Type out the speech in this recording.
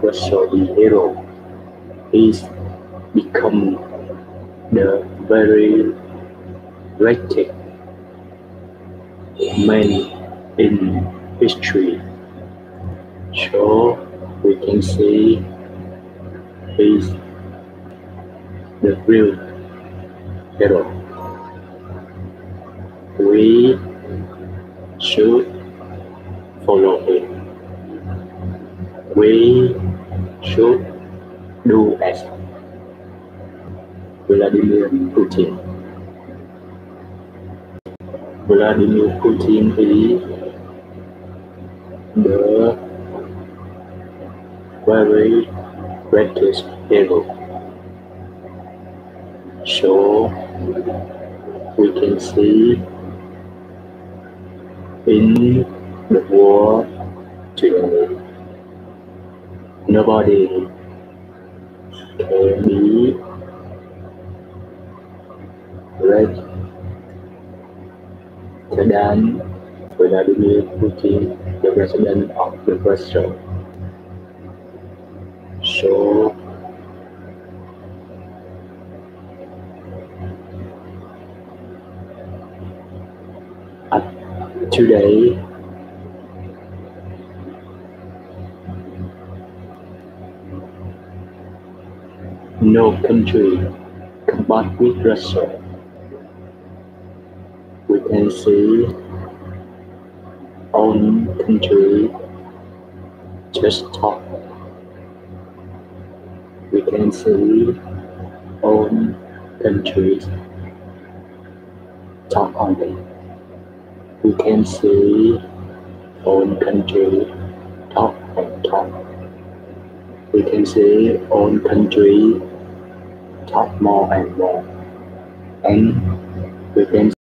Russia the hero. He's become the very rated man in history. So we can see he's the real hero. We should follow him. We should do as Vladimir Putin. Vladimir Putin is the very greatest hero. So we can see in the war today, nobody can be greater than Vladimir Putin, the president of the Russia. So today, no country combat with Russia. We can see own country just talk. We can see own countries talk only. We can see own country talk and talk. We can see own country talk more and more. And we can